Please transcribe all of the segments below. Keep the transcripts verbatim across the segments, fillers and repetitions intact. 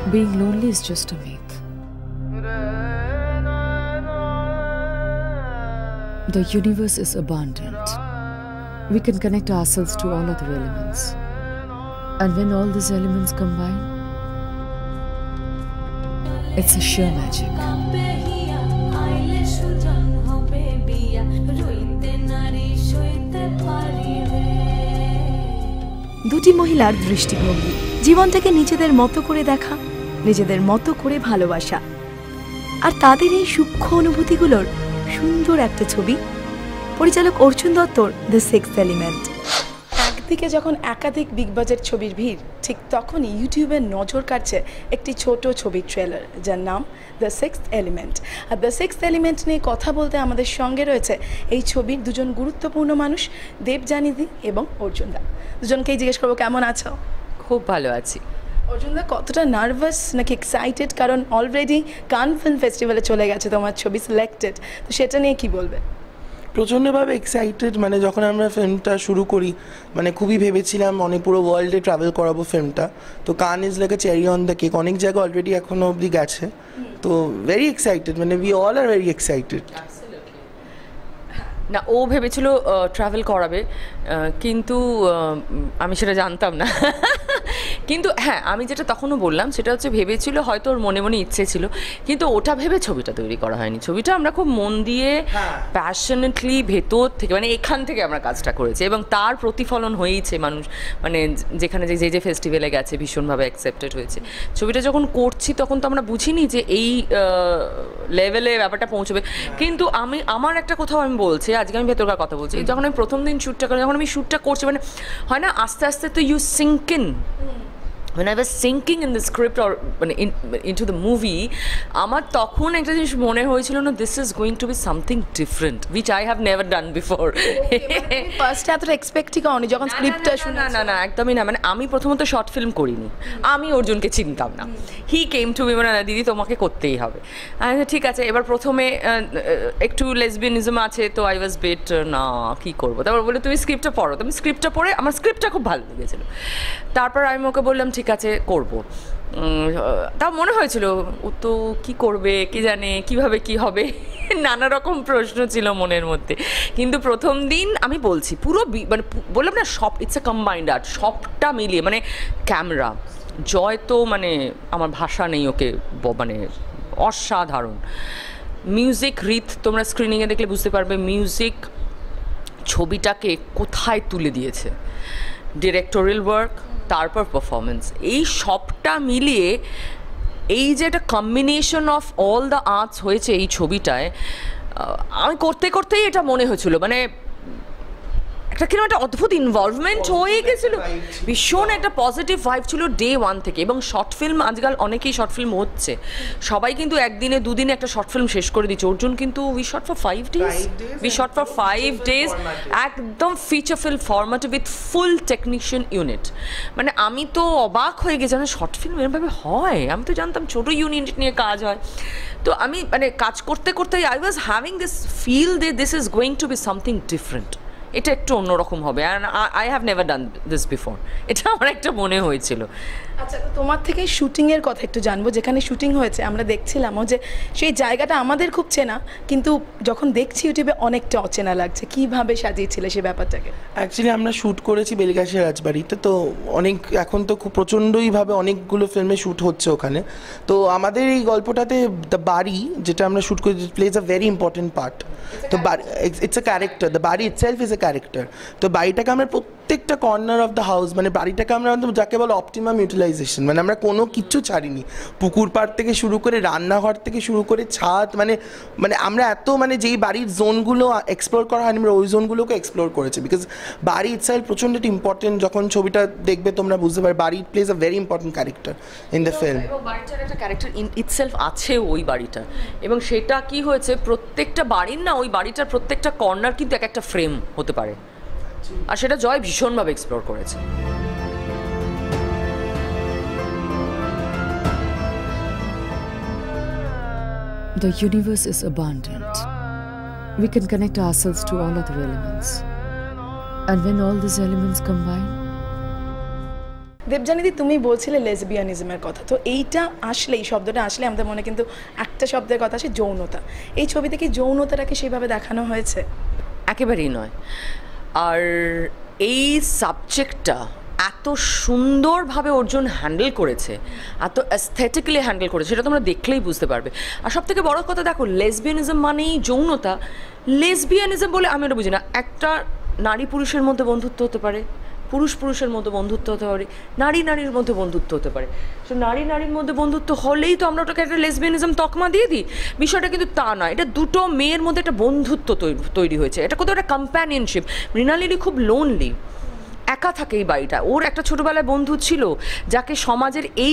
Being lonely is just a myth. The universe is abundant. We can connect ourselves to all other elements. And when all these elements combine, it's a sheer magic. দুটি মহিলার দৃষ্টিভঙ্গি, জীবনটাকে নিজেদের মতো করে দেখা, নিজেদের মতো করে ভালোবাসা, আর তাদের এই সূক্ষ্ম অনুভূতিগুলোর সুন্দর একটা ছবি পরিচালক অর্জুন দত্তর দ্য সিক্সথ এলিমেন্ট। একদিকে যখন একাধিক বিগ বাজেট ছবির ভিড়, ঠিক তখনই ইউটিউবে নজর কাটছে একটি ছোট ছবির ট্রেলার, যার নাম দ্য সিক্সথ এলিমেন্ট। আর দ্য সিক্সথ এলিমেন্ট নিয়ে কথা বলতে আমাদের সঙ্গে রয়েছে এই ছবির দুজন গুরুত্বপূর্ণ মানুষ, দেবযানীদি এবং অর্জুনদা। দুজনকেই জিজ্ঞেস করবো কেমন আছো? খুব ভালো আছি। অর্জুনদা, কতটা নার্ভাস নাকি এক্সাইটেড? কারণ অলরেডি কান ফিল্ম ফেস্টিভ্যালে চলে গেছে তোমার ছবি সিলেক্টেড, তো সেটা নিয়ে কি বলবে? প্রচণ্ডভাবে এক্সাইটেড। মানে যখন আমরা ফিল্মটা শুরু করি, মানে খুবই ভেবেছিলাম অনেক পুরো ওয়ার্ল্ডে ট্রাভেল করাবো ফিল্মটা। তো Cannes is like a cherry on the cake, অনেক জায়গা অলরেডি এখনো অবধি গেছে। তো ভেরি এক্সাইটেড, মানে we all are very excited. না, ও ভেবেছিল ট্রাভেল করাবে, কিন্তু আমি সেটা জানতাম না। কিন্তু হ্যাঁ, আমি যেটা তখনও বললাম সেটা হচ্ছে ভেবেছিল, হয়তো ওর মনে মনে ইচ্ছে ছিল, কিন্তু ওটা ভেবে ছবিটা তৈরি করা হয়নি। ছবিটা আমরা খুব মন দিয়ে প্যাশনেটলি ভেতর থেকে, মানে এখান থেকে আমরা কাজটা করেছি, এবং তার প্রতিফলন হয়েইছে। মানুষ মানে যেখানে যে যে ফেস্টিভ্যালে গেছে ভীষণভাবে অ্যাকসেপ্টেড হয়েছে। ছবিটা যখন করছি তখন তো আমরা বুঝিনি যে এই লেভেলে ব্যাপারটা পৌঁছবে। কিন্তু আমি আমার একটা কোথাও আমি বলছি, আজকে আমি ভেতরকার কথা বলছি, যখন আমি প্রথম দিন শ্যুটটা করি, যখন আমি শ্যুটটা করছি, মানে হয় না আস্তে আস্তে তো you sync in. When I was sinking in the script or in, into the movie, আমার তখন একটা জিনিস মনে হয়েছিল, না this is going to be something different, which I have never done before. ফার্স্টে এতটা এক্সপেক্টই করনি যখন স্ক্রিপ্টটা শুনে? না না না, একদমই না। মানে আমি প্রথমত শর্ট ফিল্ম করিনি, আমি অর্জুনকে চিনতাম না। হি কেম টু মি, মানে দিদি তোমাকে করতেই হবে। ঠিক আছে, এবার প্রথমে একটু লেসবিয়ানিজম আছে, তো আই ওয়াজ বেট না কী করবো। তারপর বলে তুমি স্ক্রিপ্টটা পড়ো। তো আমি স্ক্রিপ্টটা পড়ে, আমার স্ক্রিপ্টটা খুব ভালো লেগেছিলো। তারপর আমি ওকে বললাম ঠিক আছে করবো। তাও মনে হয়েছিল ও তো কী করবে, কে জানে কীভাবে কি হবে, নানা রকম প্রশ্ন ছিল মনের মধ্যে। কিন্তু প্রথম দিন আমি বলছি পুরো মানে বললাম না, সব ইটস এ কম্বাইন্ড আর্ট, সবটা মিলিয়ে, মানে ক্যামেরা, জয় তো মানে আমার ভাষা নেই ওকে, মানে অসাধারণ। মিউজিক, রিত তোমরা স্ক্রিনিংয়ে দেখলে বুঝতে পারবে মিউজিক ছবিটাকে কোথায় তুলে দিয়েছে, ডিরেক্টোরিয়াল ওয়ার্ক, তারপর পারফরমেন্স, এই সবটা মিলিয়ে এই যে একটা combination of all the arts হয়েছে এই ছবিটায়। আমি করতে করতেই এটা মনে হয়েছিল, মানে একটা কিরকম একটা অদ্ভুত ইনভলভমেন্ট হয়ে গেছিলো, ভীষণ একটা পজিটিভ ভাইব ছিল ডে ওয়ান থেকে। এবং শর্ট ফিল্ম, আজকাল অনেকেই শর্ট ফিল্ম হচ্ছে, সবাই কিন্তু একদিনে দুদিনে একটা শর্ট ফিল্ম শেষ করে দিচ্ছে। অর্জুন কিন্তু we shot for five days we shot for five days একদম ফিচার ফিল্ম ফরম্যাটে উইথ ফুল টেকনিশিয়ান ইউনিট। মানে আমি তো অবাক হয়ে গেছি, মানে শর্ট ফিল্ম এরভাবে হয়, আমি তো জানতাম ছোটো ইউনিট নিয়ে কাজ হয়। তো আমি মানে কাজ করতে করতে I was having this feel they this is going to be something different, এটা একটু অন্যরকম হবে, and I have never done this before, এটা আমার একটা মনে হয়েছিল। আচ্ছা, তোমার থেকে শুটিংয়ের কথা একটু জানবো। যেখানে শুটিং হয়েছে আমরা দেখছিলামও যে সেই জায়গাটা আমাদের খুব চেনা, কিন্তু যখন দেখছি ইউটিউবে অনেকটা অচেনা লাগছে। কীভাবে সাজিয়েছিলে সে ব্যাপারটাকে? অ্যাকচুয়ালি আমরা শ্যুট করেছি বেলগাছিয়া রাজবাড়িতে, তো অনেক এখন তো খুব প্রচণ্ডইভাবে অনেকগুলো ফিল্মে শ্যুট হচ্ছে ওখানে। তো আমাদের এই গল্পটাতে দ্য বাড়ি যেটা আমরা শ্যুট করি plays a very important part. তো ইটস আ ক্যারেক্টার, দ্য বাড়ি ইটসেলফ ইজ এ ক্যারেক্টার। তো বাড়িটাকে আমরা প্রত্যেকটা কর্নার অফ দ্য হাউস, মানে বাড়িটাকে আমরা যাকে বলো অপটিমাম ইউটিলাইজেশন, মানে আমরা কোনো কিচ্ছু ছাড়িনি, পুকুর পাড় থেকে শুরু করে রান্নাঘর থেকে শুরু করে ছাদ, মানে মানে আমরা এত মানে যেই বাড়ির জোনগুলো এক্সপ্লোর করা হয়নি আমরা ওই জোনগুলোকে এক্সপ্লোর করেছি। বিকজ বাড়ি ইটসেলফ প্রচণ্ড একটা ইম্পর্টেন্ট, যখন ছবিটা দেখবে তোমরা বুঝতে পারবে bari plays a very important character in the film. এবং বাড়িটার একটা ক্যারেক্টার ইন ইটসেলফ আছে ওই বাড়িটা, এবং সেটা কি হয়েছে প্রত্যেকটা বাড়ির না, ওই বাড়িটার প্রত্যেকটা কর্নার কিন্তু এক একটা ফ্রেম হতে পারে, আর সেটা জয় ভীষণভাবে এক্সপ্লোর করেছে। The universe is abundant. We can connect ourselves to all other elements. And when all these elements combine, দেবযানীদি তুমি বলছিলে লেসবিয়ানিজমের কথা, তো এইটা আসলে এই শব্দটা আসলে আমাদের মনে কিন্তু একটা শব্দের কথা আসে, যৌনতা। এই ছবিতে কি যৌনতাটাকে সেভাবে দেখানো হয়েছে? একেবারেই নয়। আর এই সাবজেক্টটা এত সুন্দরভাবে অর্জুন হ্যান্ডেল করেছে, এত অ্যাস্থেটিক্যালি হ্যান্ডেল করেছে, সেটা তোমরা দেখলেই বুঝতে পারবে। আর সব থেকে বড় কথা দেখো, লেসবিয়ানিজম মানেই যৌনতা। লেসবিয়ানিজম বলে আমি ওটা বুঝি না। একটা নারী পুরুষের মধ্যে বন্ধুত্ব হতে পারে, পুরুষ পুরুষের মধ্যে বন্ধুত্ব হতে পারে, নারী নারীর মধ্যে বন্ধুত্ব হতে পারে। সো নারী নারীর মধ্যে বন্ধুত্ব হলেই তো আমরা ওটাকে একটা লেসবিয়ানিজম তকমা দিয়ে দিই। বিষয়টা কিন্তু তা নয়। এটা দুটো মেয়ের মধ্যে একটা বন্ধুত্ব তৈরি হয়েছে, এটা কোথাও একটা কম্প্যানিয়নশিপ। মৃণালিনী খুব লোনলি, একা থাকে এই বাড়িটা। ওর একটা ছোটোবেলায় বন্ধু ছিল যাকে সমাজের এই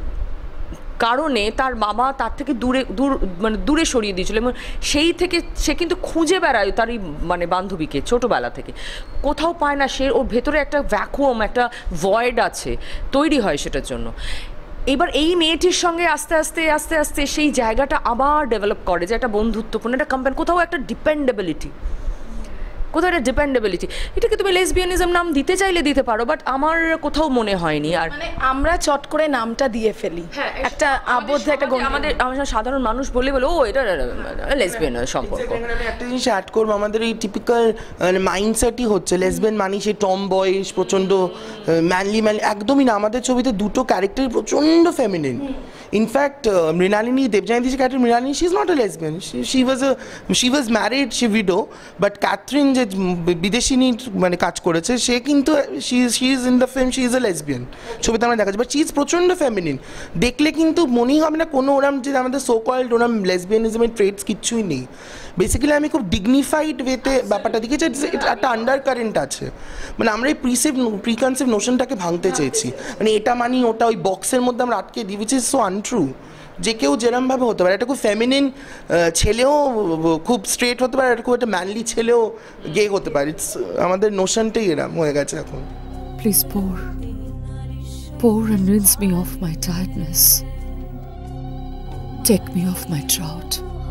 কারণে তার বাবা তার থেকে দূরে দূর মানে দূরে সরিয়ে দিয়েছিল, এবং সেই থেকে সে কিন্তু খুঁজে বেড়ায় তার এই মানে বান্ধবীকে ছোটোবেলা থেকে, কোথাও পায় না। সে ওর ভেতরে একটা ভ্যাকুয়াম, একটা ভয়েড আছে, তৈরি হয় সেটার জন্য। এবার এই মেয়েটির সঙ্গে আস্তে আস্তে আস্তে আস্তে সেই জায়গাটা আবার ডেভেলপ করে, যে একটা বন্ধুত্বপূর্ণ একটা কম্পেন, কোথাও একটা ডিপেন্ডেবিলিটি, কোথাও একটা ডিপেন্ডেবিলিটি। এটাকে তুমি লেসবিয়ানিজম নাম দিতে চাইলে দিতে পারো, বাট আমার কোথাও মনে হয়নি। আর মানে আমরা চট করে নামটা দিয়ে ফেলি, একটা আবদ্ধ একটা আমাদের আমাদের সাধারণ মানুষ বলে বলে ও এটা লেসবিয়ান সম্পর্ক। আমি একটা জিনিস অ্যাড করবো, আমাদের এই টিপিক্যাল মানে মাইন্ডসেটই হচ্ছে লেসবিয়ান মানে সেই টম বয়েস, প্রচণ্ড ম্যানলি ম্যানলি। একদমই না, আমাদের ছবিতে দুটো ক্যারেক্টারই প্রচণ্ড ফেমিনিন। ইনফ্যাক্ট মৃণালিনী, দেবযানীদি যে character Mrinalini, she is not a lesbian, she was a she was married, she widow. But Catherine যে বিদেশিনী মানে কাজ করেছে, সে কিন্তু she she is in the film, she is a lesbian, ছবিতে আমরা দেখা যাচ্ছে। বাট শি ইজ প্রচণ্ড ফেমিনিন, দেখলে কিন্তু মনেই হবে না কোনো ওরম যে আমাদের সো কল্ড ওরম লেসবিয়ানিজমের ট্রেটস কিচ্ছুই নেই। বেসিক্যালি আমি খুব ডিগনিফাইড ওয়েতে ব্যাপারটা দেখেছি, একটা আন্ডার কারেন্ট আছে। মানে আমরা এই প্রিসিভ প্রিকনসিভ নোশনটাকে ভাঙতে চেয়েছি, মানে এটা মানি ওটা, ওই বক্সের মধ্যে আমরা আটকে দিই, উইচ ইজ সো আনট্রু। যে কেউ যেরমভাবে হতে পারে, একটা খুব ফেমিনিন ছেলেও খুব স্ট্রেট হতে পারে, খুব একটা ম্যানলি ছেলেও গে হতে পারে। ইটস আমাদের নোশনটাই এরম হয়ে গেছে এখন। Please pour, pour and rinse me off my tiredness. Take me off my drought.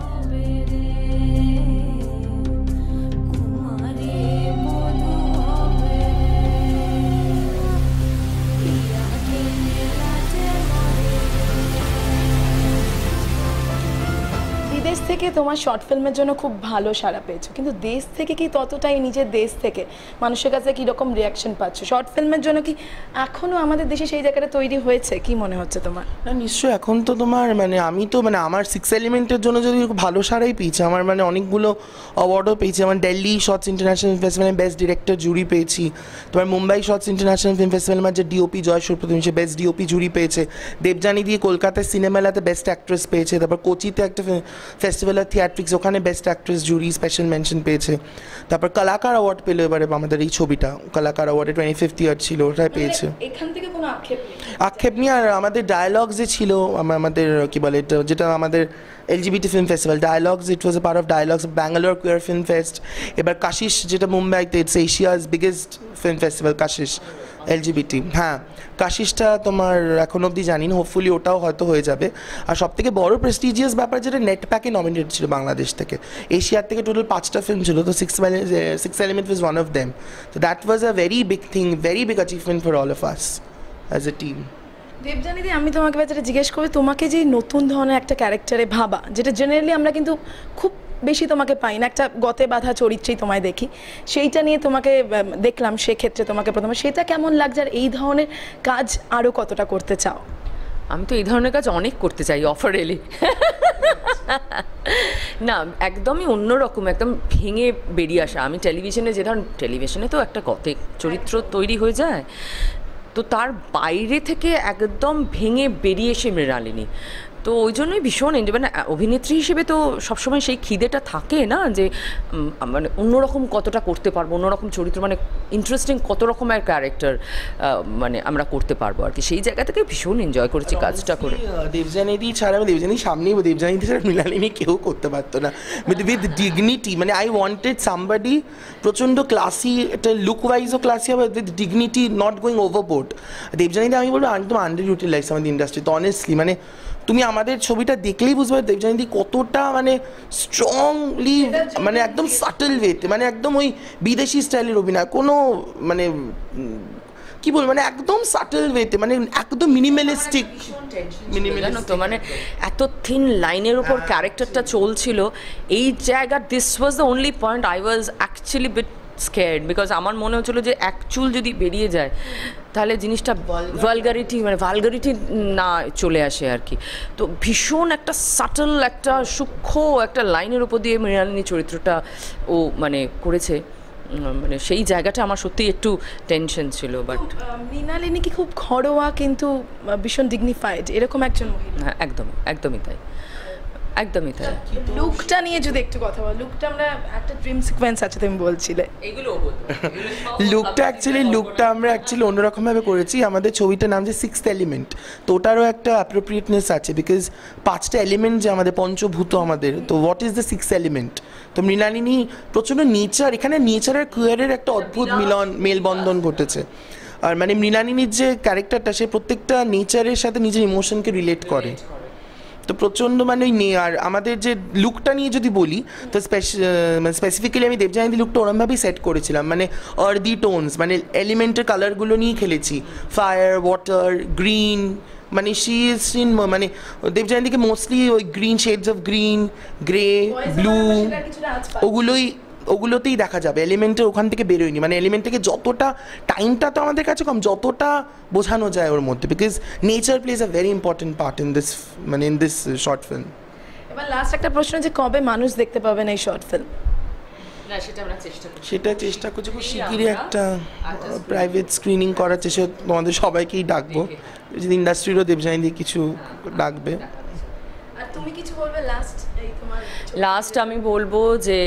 দেশ থেকে তোমার শর্ট ফিল্মের জন্য খুব ভালো সাড়া পেয়েছো, কিন্তু দেশ থেকে কি ততটাই নিজের দেশ থেকে মানুষের কাছে কীরকম রিয়াকশন পাচ্ছ? শর্ট ফিল্মের জন্য কি এখনও আমাদের দেশে সেই জায়গাটা তৈরি হয়েছে? কি মনে হচ্ছে তোমার? না নিশ্চয়ই, এখন তো তোমার মানে আমি তো মানে আমার সিক্স এলিমেন্টের জন্য যদি ভালো সারাই পেয়েছি, আমার মানে অনেকগুলো অ্যাওয়ার্ডও পেয়েছি। আমার দিল্লি শর্টস ইন্টারন্যাশনাল ফিল্ম ফেস্টিভ্যালে বেস্ট ডিরেক্টর জুরি পেয়েছি। তোমার মুম্বাই শর্টস ইন্টারন্যাশনাল ফিল্ম ফেস্টিভ্যালে আমার যে ডিওপি জয় সুপ্রতিম, সে বেস্ট ডিওপি জুরি পেয়েছে। দেবযানীদি কলকাতার সিনেমালাতে বেস্ট অ্যাক্ট্রেস পেয়েছে। তারপর কোচিতে একটা ফেস্টিভ্যাল অফ থিয়েট্রিক্স, ওখানে best actress jury special mention পেয়েছে। তারপর কলাকার অ্যাওয়ার্ড পেলো এবারে আমাদের এই ছবিটা, কলাকার অ্যাওয়ার্ডে টোয়েন্টি ফিফথ ইয়ার ছিল, ওটাই পেয়েছে। এখান থেকে কোনো আক্ষেপ আক্ষেপ নিয়ে। আর আমাদের ডায়ালগস যে ছিল, আমাদের কি বলে এটা, যেটা আমাদের LGBT film festival dialogues, it was a part of dialogues Bangalore queer film fest. এবার কাশিশ যেটা মুম্বাইতে, it's Asia's biggest film festival Kashish LGBT. হ্যাঁ, কাশিশটা তোমার এখন অবধি জানি না, হোপফুলি ওটাও হয়তো হয়ে যাবে। আর সব থেকে বড় প্রেস্টিজিয়াস ব্যাপার যেটা নেট প্যাকে নমিনেটেড ছিল বাংলাদেশ থেকে, এশিয়ার থেকে টোটাল পাঁচটা ফিল্ম ছিল, তো six six element was one of them. তো that was a very big thing, very big achievement for all of us as a team. দেবযানীদি, আমি তোমাকে যেটা জিজ্ঞেস করবো, তোমাকে যে নতুন ধরনের একটা ক্যারেক্টারে ভাবা, যেটা জেনারেলি আমরা কিন্তু খুব বেশি তোমাকে পাই না, একটা গতে বাঁধা চরিত্রেই তোমায় দেখি, সেইটা নিয়ে তোমাকে দেখলাম, সেক্ষেত্রে তোমাকে প্রথমে সেটা কেমন লাগছে? আর এই ধরনের কাজ আরও কতটা করতে চাও? আমি তো এই ধরনের কাজ অনেক করতে চাই, অফার এলে। না, একদমই অন্যরকম, একদম ভেঙে বেরিয়ে আসা। আমি টেলিভিশনে যে ধর, টেলিভিশনে তো একটা গতে চরিত্র তৈরি হয়ে যায়, তো তার বাইরে থেকে একদম ভেঙে বেরিয়ে এসে মৃণালিনী। তো ওই জন্যই ভীষণ এনজয়, মানে অভিনেত্রী হিসেবে তো সবসময় সেই খিদেটা থাকে না, যে মানে অন্যরকম কতটা করতে পারবো, অন্যরকম চরিত্র, মানে ইন্টারেস্টিং কত রকমের ক্যারেক্টার মানে আমরা করতে পারবো আর কি। সেই জায়গা থেকে ভীষণ এনজয় করেছি কাজটা করে। দেবযানীদি ছাড়া, আমি দেবযানীর সামনেই, দেবযানীদি ছাড়া মৃণালিনী কেউ করতে পারতো না উইথ উইথ ডিগনিটি। মানে আই ওয়ান্টেড সামবডি প্রচণ্ড ক্লাসি, একটা লুক ওয়াইজও ক্লাসি হবে, with dignity, not going overboard. দেবযানীদি আমি বলবো একদম আন্ডার ইউটিলাইজ আমাদের ইন্ডাস্ট্রিতে, অনেস্টলি। মানে তুমি আমাদের ছবিটা দেখলেই বুঝবে দেবযানীদি কতটা মানে স্ট্রংলি, মানে একদম সাটল ওয়েতে, মানে একদম ওই বিদেশি স্টাইলের অভিনয়, কোনো মানে কি বলবো মানে একদম সাটল ওয়েতে মানে একদম মিনিমালিস্টিক জানো তো মানে এত থিন লাইনের উপর ক্যারেক্টারটা চলছিল এই জায়গা this was the only point I was actually bit scared because আমার মনে হচ্ছিলো যে এক চুল যদি বেরিয়ে যায় তাহলে জিনিসটা ভালগারিটি মানে ভালগারিটি না চলে আসে আর কি তো ভীষণ একটা সাটল একটা সূক্ষ্ম একটা লাইনের উপর দিয়ে মৃণালিনী চরিত্রটা ও মানে করেছে মানে সেই জায়গাটা আমার সত্যিই একটু টেনশন ছিল বাট মৃণালিনী কি খুব ঘরোয়া কিন্তু ভীষণ ডিগনিফাইড এরকম একজন মহিলা হ্যাঁ একদম একদমই তাই একদমই তাই লুকটা নিয়ে যদি একটু কথা বল লুকটা আমরা একটা ড্রিম সিকোয়েন্স আছে তুমি বলছিলে এগুলো লুকটা অ্যাকচুয়ালি লুকটা আমরা অ্যাকচুয়ালি অন্যরকমভাবে করেছি আমাদের ছবিটার নাম যে সিক্সথ এলিমেন্ট তো ওটারও একটা অ্যাপ্রোপ্রিয়েটনেস আছে বিকজ পাঁচটা এলিমেন্ট যে আমাদের পঞ্চভূত আমাদের তো what is the six element তো মৃণালিনী প্রচণ্ড নেচার এখানে নেচার আর কুয়ারের একটা অদ্ভুত মিলন মেলবন্ধন ঘটেছে আর মানে মৃণালিনীর যে ক্যারেক্টারটা সে প্রত্যেকটা নেচারের সাথে নিজের ইমোশনকে রিলেট করে তো প্রচণ্ড মানে ওই নিয়ে আর আমাদের যে লুকটা নিয়ে যদি বলি তো মানে স্পেসিফিক্যালি আমি দেবযানীদি লুকটা ওরমভাবেই সেট করেছিলাম মানে আর্দি টোনস মানে এলিমেন্টের কালারগুলো নিয়ে খেলেছি ফায়ার ওয়াটার গ্রিন মানে শি ইজ ইন মানে দেবযানীদিকে মোস্টলি ওই green shades of green grey blue ওগুলোই ওগুলোতেই দেখা যাবে এলিমেন্টের ওখান থেকে বেরোয়নি মানে এলিমেন্ট থেকে যতটা টাইমটা তো আমাদের কাছে কম যতটা বোঝানো যায় ওর মধ্যে because nature plays a very important part in this মানে ইন দিস শর্ট ফিল্ম এবার লাস্ট একটা প্রশ্ন যে কবে মানুষ দেখতে পাবেন এই শর্ট ফিল্ম না সেটা আমরা চেষ্টা করছি সেটা চেষ্টা করছি খুব শিগগিরই একটা প্রাইভেট স্ক্রিনিং করার চেষ্টা তোমাদের সবাইকেই ডাকবো যদি ইন্ডাস্ট্রিরও দেবযানীদি কিছু ডাকবে আর তুমি কিছু বলবে লাস্ট এই তোমার লাস্ট আমি বলবো যে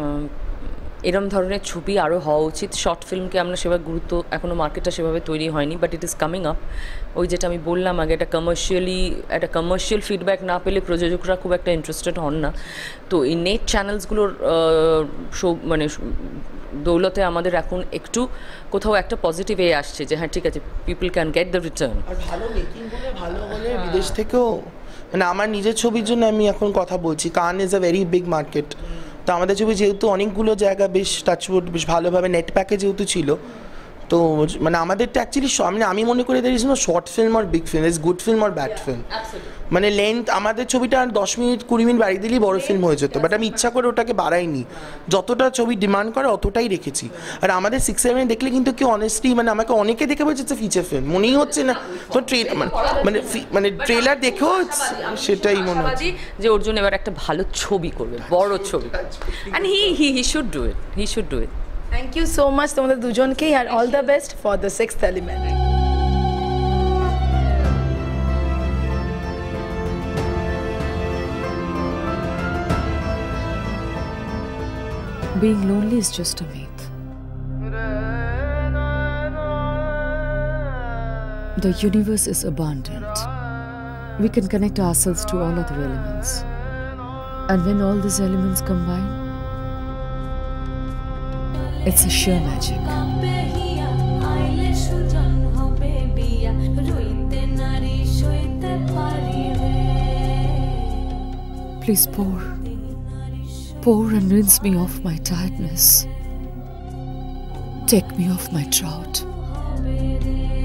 এরম ধরনের ছবি আরও হওয়া উচিত শর্ট ফিল্মকে আমরা সেভাবে গুরুত্ব এখনও মার্কেটটা সেভাবে তৈরি হয়নি but it is coming up ওই যেটা আমি বললাম আগে একটা কমার্শিয়ালি একটা কমার্শিয়াল ফিডব্যাক না পেলে প্রযোজকরা খুব একটা ইন্টারেস্টেড হন না তো এই নেট চ্যানেলসগুলোর মানে দৌলতে আমাদের এখন একটু কোথাও একটা পজিটিভ এ আসছে যে হ্যাঁ ঠিক আছে people can get the return আর ভালো মেকিং হলে ভালো হলে বিদেশ থেকেও মানে আমার নিজের ছবির জন্য আমি এখন কথা বলছি Cannes is a very big market তো আমাদের ছবি যেহেতু অনেকগুলো জায়গা বেশ টাচউড বেশ ভালোভাবে নেট প্যাকে যেহেতু ছিল তো মানে আমাদেরটা অ্যাকচুয়ালি মানে আমি মনে করি there is no short film আর big film is good film আর ব্যাড ফিল্ম মানে লেন্থ আমাদের ছবিটা আর দশ মিনিট কুড়ি মিনিট বাড়িয়ে দিলেই বড় ফিল্ম হয়ে যেত বাট আমি ইচ্ছা করে ওটাকে বাড়াইনি যতটা ছবি ডিমান্ড করে অতটাই রেখেছি আর আমাদের সিক্স সেভেন দেখলে কিন্তু কি অনেস্টলি মানে আমাকে অনেকে দেখে বলছে যে ফিচার ফিল্ম মনেই হচ্ছে না তো ট্রেন মানে মানে ট্রেলার দেখেও সেটাই মনে হচ্ছে যে অর্জুন এবার একটা ভালো ছবি করবে বড় ছবি and he he he should do it he should do it thank you so much তোমাদের দুজনকেই আর all the best for the sixth element Being lonely is just a myth. The universe is abundant. We can connect ourselves to all other elements. And when all these elements combine, it's a sheer magic. Please pour. Pour and rinse me off my tiredness. Take me off my drought.